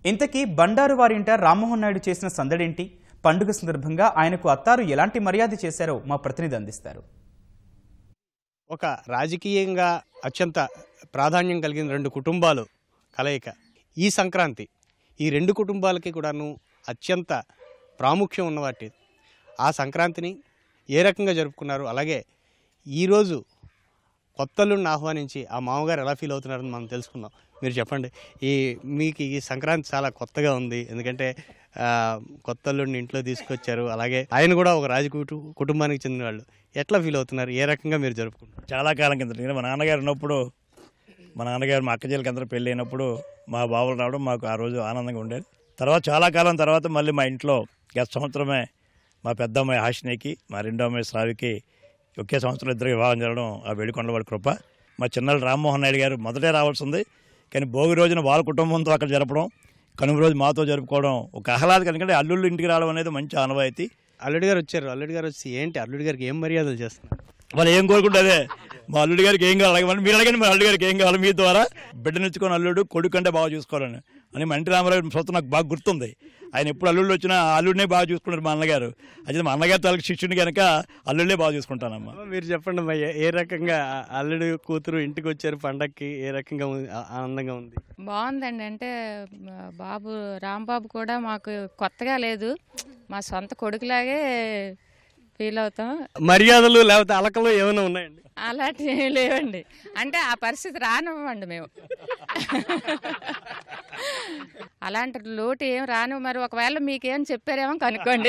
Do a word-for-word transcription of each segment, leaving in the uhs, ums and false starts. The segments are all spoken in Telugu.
ఇంతకీ బండారు వారింట రామ్మోహన్ నాయుడు చేసిన సందడేంటి? పండుగ సందర్భంగా ఆయనకు అత్తారు ఎలాంటి మర్యాద చేశారో మా ప్రతినిధి అందిస్తారు. ఒక రాజకీయంగా అత్యంత ప్రాధాన్యం కలిగిన రెండు కుటుంబాలు కలయిక ఈ సంక్రాంతి ఈ రెండు కుటుంబాలకి కూడాను అత్యంత ప్రాముఖ్యం ఉన్నవాటి ఆ సంక్రాంతిని ఏ రకంగా జరుపుకున్నారు, అలాగే ఈరోజు కొత్తల్లుని ఆహ్వానించి ఆ మామగారు ఎలా ఫీల్ అవుతున్నారని మనం తెలుసుకుందాం. మీరు చెప్పండి, ఈ మీకు ఈ సంక్రాంతి చాలా కొత్తగా ఉంది, ఎందుకంటే కొత్తల్లుడిని ఇంట్లో తీసుకొచ్చారు, అలాగే ఆయన కూడా ఒక రాజ కుటుంబానికి చెందిన వాళ్ళు. ఎట్లా ఫీల్ అవుతున్నారు, ఏ రకంగా మీరు జరుపుకుంటారు? చాలా కాలం కింద మా నాన్నగారు ఉన్నప్పుడు, మా నాన్నగారు మా అక్కచెల్లెలకి అందరూ పెళ్ళి అయినప్పుడు మా బావులు రావడం మాకు ఆ రోజు ఆనందంగా ఉండేది. తర్వాత చాలా కాలం తర్వాత మళ్ళీ మా ఇంట్లో గత సంవత్సరమే మా పెద్ద అమ్మాయి హాషినికి, మా రెండో అమ్మాయి శ్రావికి ఒకే సంవత్సరం ఇద్దరు వివాహం జరగడం ఆ వేడుకొండలవాడి కృప. మా చిన్నలు రామ్మోహన్ నాయుడు గారు మొదటే రావాల్సి ఉంది, కానీ భోగి రోజున వాళ్ళ కుటుంబంతో అక్కడ జరపడం, కనుమ రోజు మాతో జరుపుకోవడం ఒక ఆహ్లాదకరం. ఎందుకంటే అల్లుళ్ళు ఇంటికి రావడం అనేది మంచి ఆనవాయితీ. అల్లుడి గారు వచ్చారు, అల్లుడి గారు వచ్చి ఏంటి అల్లుడి గారికి ఏం మర్యాదలు చేస్తున్నారు? వాళ్ళు ఏం కోరుకుంటే అదే. మా అల్లుడి గారికి ఏం కావాలి అడగమని మీరు అడగండి, మా అల్లుడి గారికి ఏం కావాలి, మీ ద్వారా బిడ్డనిచ్చుకొని అల్లుడు కొడుకు కంటే బాగా చూసుకోవాలని అని మా ఇంటి రామారావు సొంత నాకు బాగా గుర్తుంది. ఆయన ఎప్పుడు అల్లుళ్ళు వచ్చినా అల్లుడినే బాగా చూసుకుంటారు మా అన్నగారు. అయితే మా అన్నగారు తనకి శిష్యుని కనుక అల్లుళ్ళే బాగా చూసుకుంటానమ్మా. మీరు చెప్పండి అమ్మా, ఏ రకంగా అల్లుడు కూతురు ఇంటికి వచ్చారు పండక్కి, ఏ రకంగా ఆనందంగా ఉంది? బాగుందండి. అంటే బాబు రాంబాబు కూడా మాకు కొత్తగా లేదు, మా సొంత కొడుకులాగే ఫీల్ అవుతాం. మర్యాదలు లేకపోతే అలకలు ఏమైనా ఉన్నాయండి? అలాంటివి ఏమి లేవండి. అంటే ఆ పరిస్థితి రానివ్వండి మేము, అలాంటి లోటు ఏం రాను. మరి ఒకవేళ మీకేం చెప్పారేమో కనుక్కోండి.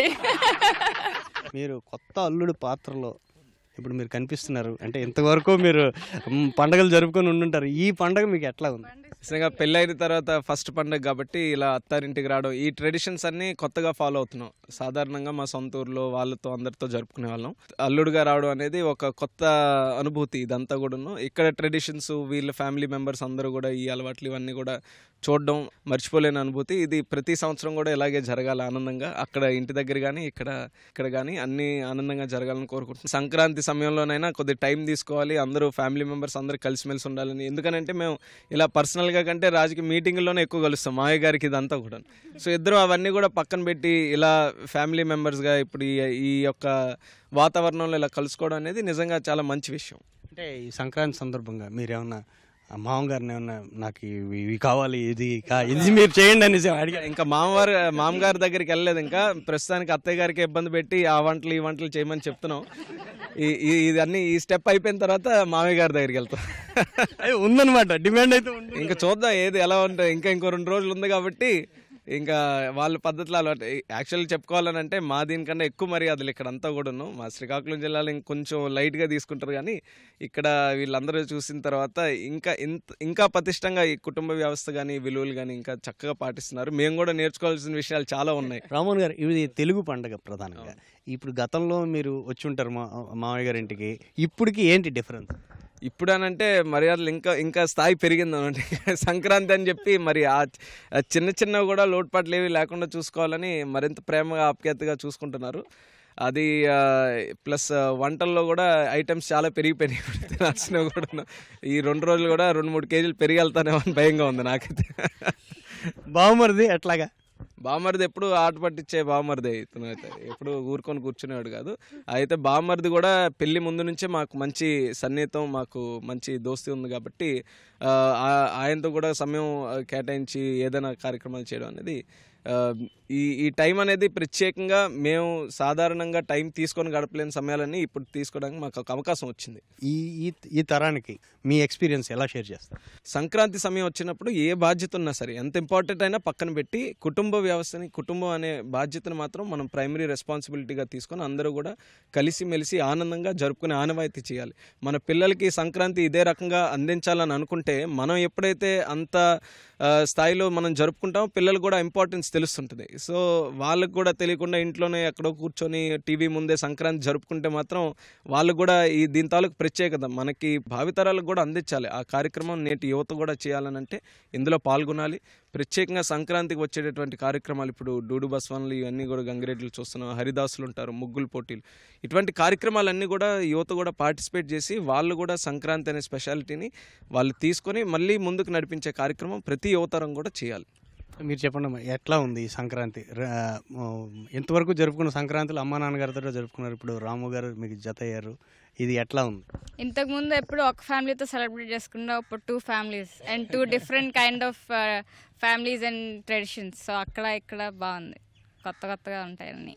మీరు కొత్త అల్లుడు పాత్రలో ఇప్పుడు మీరు కనిపిస్తున్నారు, అంటే ఇంతవరకు మీరు పండుగలు జరుపుకొని ఉండుంటారు. ఈ పండుగ మీకు ఎట్లా ఉంది? నిజంగా పెళ్ళైన తర్వాత ఫస్ట్ పండుగ కాబట్టి ఇలా అత్తారింటికి రావడం, ఈ ట్రెడిషన్స్ అన్నీ కొత్తగా ఫాలో అవుతున్నాం. సాధారణంగా మా సొంత ఊర్లో వాళ్ళతో అందరితో జరుపుకునే వాళ్ళం. అల్లుడుగా రావడం అనేది ఒక కొత్త అనుభూతి. ఇదంతా కూడాను ఇక్కడ ట్రెడిషన్స్, వీళ్ళ ఫ్యామిలీ మెంబర్స్ అందరూ కూడా ఈ అలవాట్లు ఇవన్నీ కూడా చూడడం మర్చిపోలేని అనుభూతి. ఇది ప్రతి సంవత్సరం కూడా ఇలాగే జరగాలి ఆనందంగా, అక్కడ ఇంటి దగ్గర కానీ ఇక్కడ ఇక్కడ కానీ అన్నీ ఆనందంగా జరగాలని కోరుకుంటున్నాం. సంక్రాంతి సమయంలోనైనా కొద్ది టైం తీసుకోవాలి, అందరూ ఫ్యామిలీ మెంబర్స్ అందరూ కలిసిమెలిసి ఉండాలని. ఎందుకంటే మేము ఇలా పర్సనల్గా కంటే రాజకీయ మీటింగ్లోనే ఎక్కువ కలుస్తాం మావయ్య గారికి ఇదంతా కూడా. సో ఇద్దరు అవన్నీ కూడా పక్కన పెట్టి ఇలా ఫ్యామిలీ మెంబర్స్గా ఇప్పుడు ఈ యొక్క వాతావరణంలో ఇలా కలుసుకోవడం అనేది నిజంగా చాలా మంచి విషయం. అంటే ఈ సంక్రాంతి సందర్భంగా మీరేమన్నా మామగారిని ఏమన్నా నాకు ఇవి కావాలి, ఇది ఇది మీరు చేయండి అనేసి అడిగా? ఇంకా మామవారు మామగారి దగ్గరికి వెళ్ళలేదు, ఇంకా ప్రస్తుతానికి అత్తయ్య గారికి ఇబ్బంది పెట్టి ఆ వంటలు ఈ వంటలు చేయమని చెప్తున్నాం. ఈ ఇది అన్ని ఈ స్టెప్ అయిపోయిన తర్వాత మామయ్య గారి దగ్గరికి వెళ్తాం. ఉందన్నమాట, డిమాండ్ అయితే ఉంది. ఇంకా చూద్దాం ఏది ఎలా ఉంటుంది. ఇంకా ఇంకో రెండు రోజులు ఉంది కాబట్టి ఇంకా వాళ్ళ పద్ధతులు అలవాటు. యాక్చువల్గా చెప్పుకోవాలని అంటే మా దీనికన్నా ఎక్కువ మర్యాదలు ఇక్కడ అంతా కూడాను. మా శ్రీకాకుళం జిల్లాలో ఇంకొంచెం లైట్గా తీసుకుంటారు, కానీ ఇక్కడ వీళ్ళందరూ చూసిన తర్వాత ఇంకా ఇంత ఇంకా పటిష్టంగా ఈ కుటుంబ వ్యవస్థ కానీ విలువలు కానీ ఇంకా చక్కగా పాటిస్తున్నారు. మేము కూడా నేర్చుకోవాల్సిన విషయాలు చాలా ఉన్నాయి. రామోహన్ గారు, ఇది తెలుగు పండుగ ప్రధానంగా. ఇప్పుడు గతంలో మీరు వచ్చి ఉంటారు మా మామయ్య గారి ఇంటికి, ఇప్పటికి ఏంటి డిఫరెన్స్? ఇప్పుడు అనంటే మర్యాదలు ఇంకా ఇంకా స్థాయి పెరిగింది అన్నమాట. సంక్రాంతి అని చెప్పి మరి ఆ చిన్న చిన్నవి కూడా లోటుపాట్లు ఏవి లేకుండా చూసుకోవాలని మరింత ప్రేమగా ఆప్యాయతగా చూసుకుంటున్నారు. అది ప్లస్ వంటల్లో కూడా ఐటమ్స్ చాలా పెరిగిపోయినాయి తినాల్సినవి కూడా. ఈ రెండు రోజులు కూడా రెండు మూడు కేజీలు పెరిగి వెళ్తానేమో అని భయంగా ఉంది నాకైతే. బావమరిది ఎట్లాగా? బామర్ది ఎప్పుడు ఆట పట్టించే బామర్ది ఇతను అయితే ఎప్పుడు ఊరుకొని కూర్చునేవాడు కాదు. అయితే బామర్ది కూడా పెళ్లి ముందు నుంచే మాకు మంచి సన్నిహితం, మాకు మంచి దోస్తీ ఉంది కాబట్టి ఆయనతో కూడా సమయం కేటాయించి ఏదైనా కార్యక్రమాలు చేయడం అనేది ఈ ఈ టైం అనేది ప్రత్యేకంగా మేము సాధారణంగా టైం తీసుకొని గడపలేని సమయాలన్నీ ఇప్పుడు తీసుకోవడానికి మాకు ఒక అవకాశం వచ్చింది. ఈ ఈ తరానికి మీ ఎక్స్పీరియన్స్ ఎలా షేర్ చేస్తారు? సంక్రాంతి సమయం వచ్చినప్పుడు ఏ బాధ్యత ఉన్నా సరే, ఎంత ఇంపార్టెంట్ అయినా పక్కన పెట్టి కుటుంబ వ్యవస్థని, కుటుంబం అనే బాధ్యతను మాత్రం మనం ప్రైమరీ రెస్పాన్సిబిలిటీగా తీసుకొని అందరూ కూడా కలిసిమెలిసి ఆనందంగా జరుపుకునే ఆనవాయితీ చేయాలి. మన పిల్లలకి సంక్రాంతి ఇదే రకంగా అందించాలని అనుకుంటే మనం ఎప్పుడైతే అంత స్థాయిలో మనం జరుపుకుంటామో పిల్లలు కూడా ఇంపార్టెన్స్ తెలుస్తుంటుంది. సో వాళ్ళకు కూడా తెలియకుండా ఇంట్లోనే ఎక్కడో కూర్చొని టీవీ ముందే సంక్రాంతి జరుపుకుంటే మాత్రం వాళ్ళకు కూడా ఈ దీని తాలూకు ప్రత్యేకత మనకి భావితరాలకు కూడా అందించాలి. ఆ కార్యక్రమం నేటి యువత కూడా చేయాలని అంటే ఇందులో పాల్గొనాలి. ప్రత్యేకంగా సంక్రాంతికి వచ్చేటటువంటి కార్యక్రమాలు ఇప్పుడు డూడు బస్వాన్లు ఇవన్నీ కూడా గంగిరెడ్లు చూస్తున్నాం, హరిదాసులు ఉంటారు, ముగ్గులు పోటీలు, ఇటువంటి కార్యక్రమాలన్నీ కూడా యువత కూడా పార్టిసిపేట్ చేసి వాళ్ళు కూడా సంక్రాంతి అనే స్పెషాలిటీని వాళ్ళు తీసుకొని మళ్ళీ ముందుకు నడిపించే కార్యక్రమం ప్రతి యువతరం కూడా చేయాలి. మీరు చెప్పండి అమ్మా, ఎట్లా ఉంది ఈ సంక్రాంతి? ర- ఆ, ఎంతవరకు జరుపుకున్న సంక్రాంతిలో అమ్మా నాన్నగారితో జరుపుకున్నారు, ఇప్పుడు రాము గారు మీకు జత అయ్యారు, ఇది ఎట్లా ఉంది? ఇంతకుముందు ఎప్పుడు ఒక ఫ్యామిలీతో సెలబ్రేట్ చేసుకున్నా, ఇప్పుడు two families and two different kind of families and traditions. So అక్కడ ఇక్కడ బాగుంది, కొత్త కొత్తగా ఉంటాయి అన్నీ.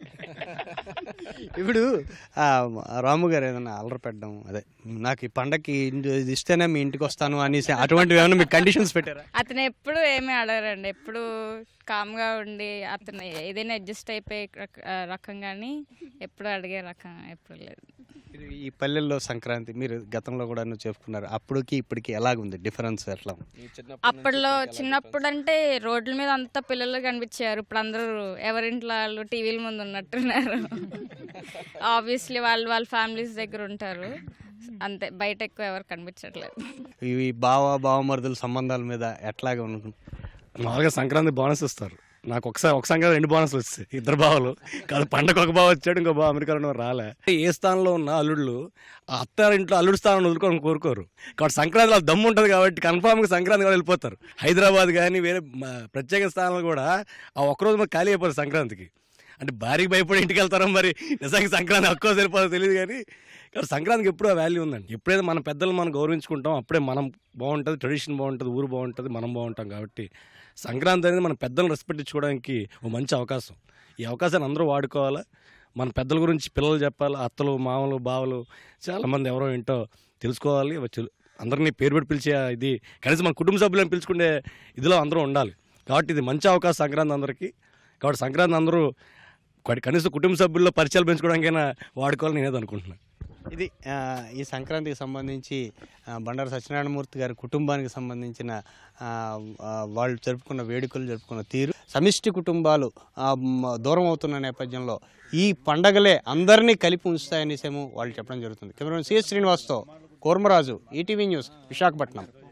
ఇప్పుడు ఆ, రాము గారు ఏదైనా అల్లరి పెట్టడం, అదే నాకు ఈ పండగకి ఇంటి- ఇది ఇస్తేనే మీ ఇంటికి వస్తాను అనేసి అటువంటివి ఏమైనా మీకు కండిషన్స్ పెట్టారా? అతను ఎప్పుడు ఏమీ అడగరండి, ఎప్పుడు కామ్గా ఉండి అతను ఏదైనా అడ్జస్ట్ అయిపోయే రక- ఆ, రకం కానీ ఎప్పుడు అడిగే రకం ఎప్పుడు లేదు. ఇది ఈ పల్లెల్లో సంక్రాంతి మీరు గతంలో కూడా చెప్పుకున్నారు, అప్పటికి ఇప్పటికి ఎలాగుంది డిఫరెన్స్ ఎట్లా ఉంది? అప్పట్లో చిన్నప్పుడు అంటే రోడ్ల మీద అంతా పిల్లలు కనిపించారు, ఇప్పుడు అందరూ ఎవరింట్లో వాళ్ళు టీవీల ముందు ఉన్నట్టున్నారు. ఆబ్వియస్లీ వాళ్ళు వాళ్ళ ఫ్యామిలీస్ దగ్గర ఉంటారు అంతే, బయట ఎక్కువ ఎవరు కనిపించట్లేదు. ఇవి బావ బావమరుదుల సంబంధాల మీద ఎట్లాగా ఉంటుంది? మామూలుగా సంక్రాంతి బోనస్ ఇస్తారు. నాకు ఒకసారి ఒక సంక్రాంతి రెండు బోనస్లు వచ్చాయి, ఇద్దరు బావలు కాదు. పండగ ఒక బావ వచ్చాడు, ఇంకో బావ అమెరికాలో రాలే. ఏ స్థానంలో ఉన్న అల్లుళ్ళు ఆ అత్తారింట్లో అల్లుడు స్థానంలో వదులుకొని కోరుకోరు. కాబట్టి సంక్రాంతిలో దమ్ము ఉంటుంది కాబట్టి కన్ఫామ్గా సంక్రాంతి కూడా వెళ్ళిపోతారు. హైదరాబాద్ కానీ వేరే మ- ప్రత్యేక స్థానాలు కూడా ఆ ఒక్కరోజు మాకు ఖాళీ అయిపోతారు సంక్రాంతికి. అంటే భారీకి భయపడి ఇంటికి వెళ్తారో మరి నిజంగా సంక్రాంతి ఎక్కువ సరిపోదో తెలియదు కానీ కాబట్టి సంక్రాంతికి ఎప్పుడూ ఆ వాల్యూ ఉందండి. ఎప్పుడైతే మన పెద్దలు మనం గౌరవించుకుంటాం అప్పుడే మనం బాగుంటుంది, ట్రెడిషన్ బాగుంటుంది, ఊరు బాగుంటుంది, మనం బాగుంటాం. కాబట్టి సంక్రాంతి అనేది మన పెద్దలను రెస్పెక్ట్ ఇచ్చుకోవడానికి ఒక మంచి అవకాశం. ఈ అవకాశాన్ని అందరూ వాడుకోవాలి. మన పెద్దల గురించి పిల్లలు చెప్పాలి, అత్తలు మామలు బావలు చాలామంది ఎవరో ఏంటో తెలుసుకోవాలి. వచ్చి- అందరినీ పేరు పెట్టి పిలిచే ఇది కనీసం మన కుటుంబ సభ్యులను పిలుచుకునే ఇదిలో అందరూ ఉండాలి. కాబట్టి ఇది మంచి అవకాశం సంక్రాంతి అందరికీ. కాబట్టి సంక్రాంతి అందరూ కొ- కనీసం కుటుంబ సభ్యుల్లో పరిచయాలు పెంచుకోవడానికైనా వాడుకోవాలని నేనేది అనుకుంటున్నాను. ఇది ఆ, ఈ సంక్రాంతికి సంబంధించి ఆ, బండారు సత్యనారాయణమూర్తి గారి కుటుంబానికి సంబంధించిన ఆ, ఆ, వాళ్ళు జరుపుకున్న వేడుకలు జరుపుకున్న తీరు, సమిష్టి కుటుంబాలు ఆ, మ, దూరం అవుతున్న నేపథ్యంలో ఈ పండగలే అందరినీ కలిపి ఉంచుతాయనేసేమో వాళ్ళు చెప్పడం జరుగుతుంది. కెమెరామెన్ సిఎస్ శ్రీనివాస్తో కూర్మరాజు, ఈటీవీ న్యూస్, విశాఖపట్నం.